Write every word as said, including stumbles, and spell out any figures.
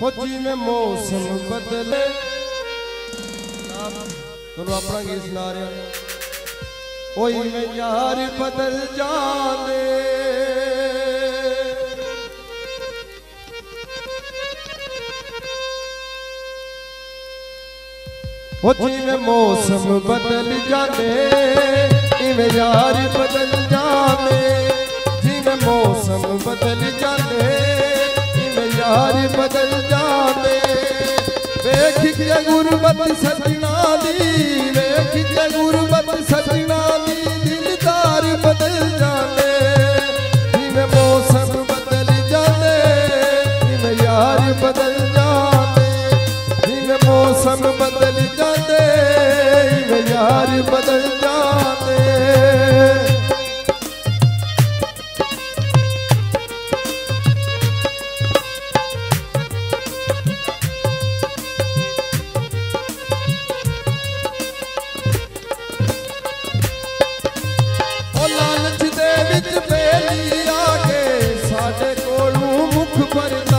हो जिवें मौसम बदले तुम अपना गीत सुना रहे हो इवें यार बदल जाने हो जिवें मौसम बदल जाने इवें यार बदल जाने जिवें मौसम बदल जाने इवें यार बदल जाने वेख के गुरबत सजना दी वेख के गुरबत सजना दी दिलदार बदल जाने जिवें मौसम बदल जाने इवें यार बदल जाने जिवें मौसम बदल जाने इवें यार बदल जाने लालच दे विच बेली आ के साडे कोलों मुख पर